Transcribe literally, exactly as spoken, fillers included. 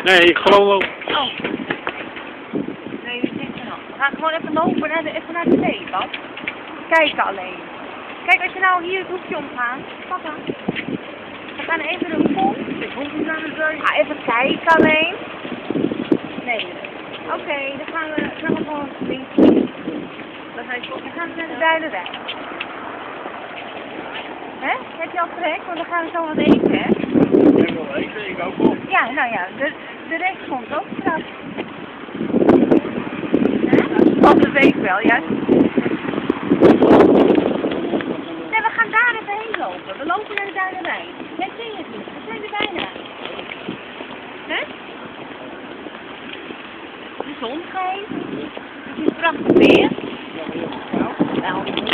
Nee, ik geloof wel. Oh. Nee, dat zit er nog. We gaan gewoon even lopen naar de, even naar de zee, Bas. Kijken alleen. Kijk, als je nou hier het hoekje omgaat. Papa. We gaan even de kom. Ik hoef niet naar de zee. Ah, even kijken alleen. Nee. Oké, okay, dan gaan we, gaan we gewoon links. Dan ga je dan gaan we naar de Duilenweg. Hè? Heb je al trek? Want dan gaan we zo wat eten, hè? Ik wil eten, ik ook wel. Ja, nou ja, de, de rest komt ook straks. Oh, dat weet ik wel, ja. Nee, we gaan daar even heen lopen. We lopen naar de Duilenweg. Jij zie het niet, we zijn er bijna. Hè? De zon schijnt. Het is prachtig weer.